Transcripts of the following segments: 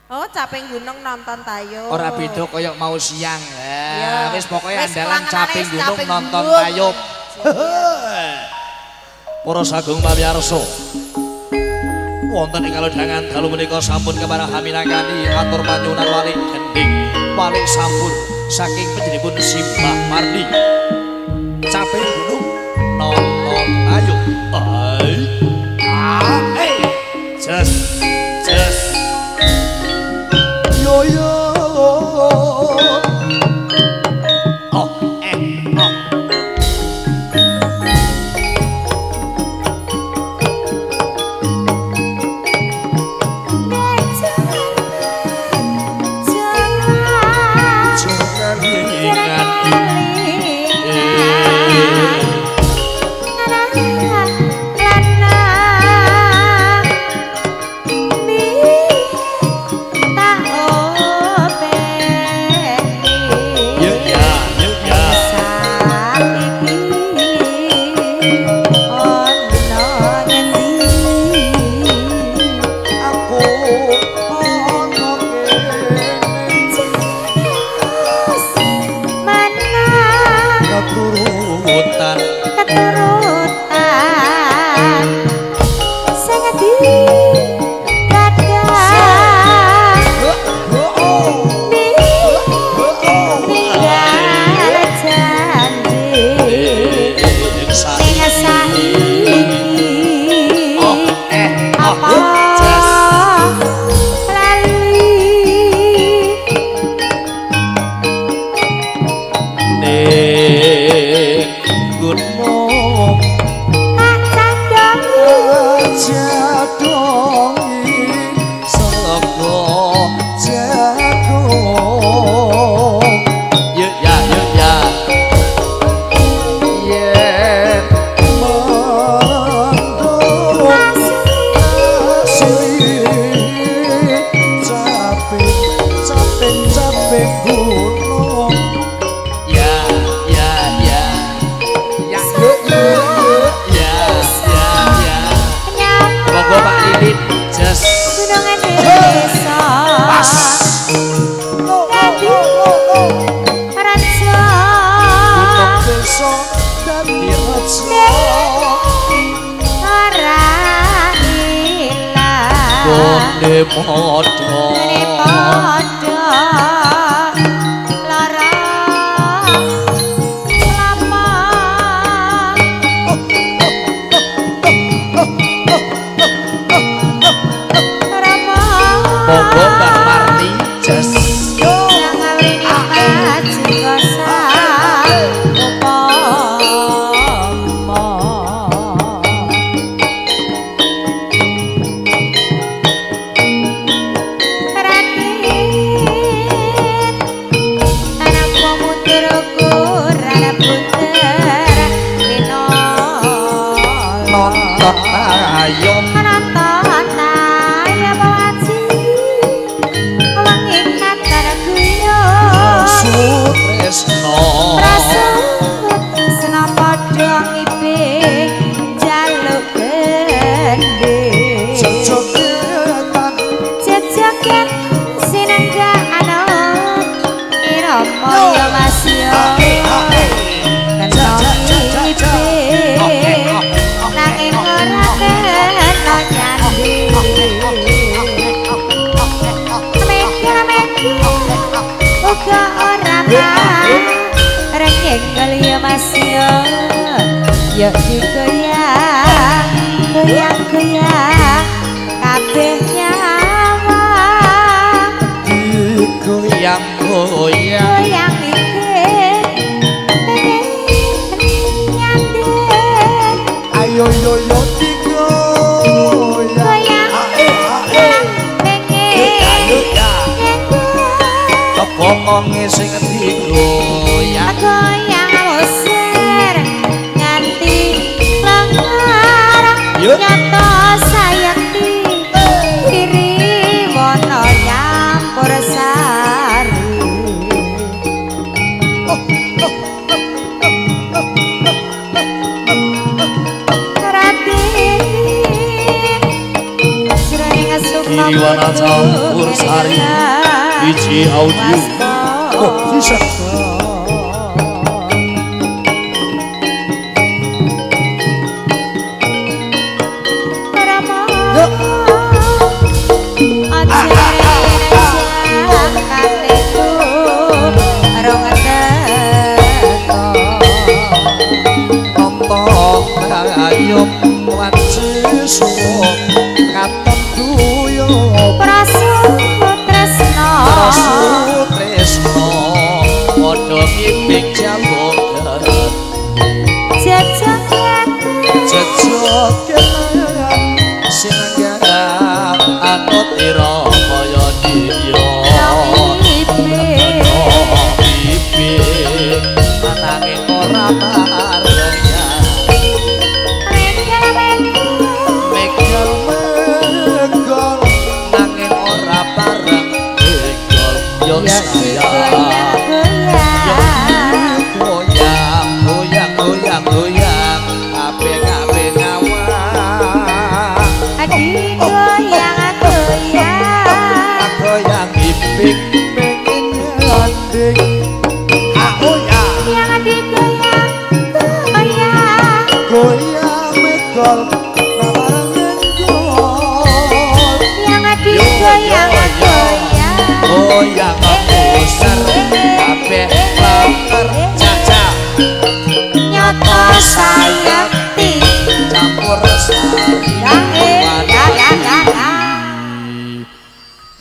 Oh, Caping Gunung nonton Tayub. Ora beda kaya mau siang. Iya. Wis pokoke Wis andalan Caping Gunung Caping nonton Gunung. Tayub. Para sagung pamirsa. Wonten ing kalodhangan dalu menika sampun keparahan minangkani atur panyunan wali gending wali sampun saking panjenenganipun Simbah Mardi. Caping Gunung nonton Tayub. Just yo yo yuk digoyang, goyang-goyang, kabeh nyawa. Digoyang-goyang, goyang dikit, nyandek. Ayo yo yo digoyang, goyang, pengen, apa monge sing digoyang, goyang usir nganti lengar. Nyoto sayang di kiri wono nyampur sari. Raden sirane ngasuk Siriwana campur sari biji audio oh bisa ayom wanci suwok katon duyo Prasutresno padha ngiping jambogan jejoget sinengga anut ira kaya diya pipi ananging ora goyang besar kabeh langer caca nyoto sayekti campur sari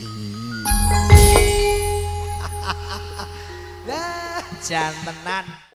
jan tenan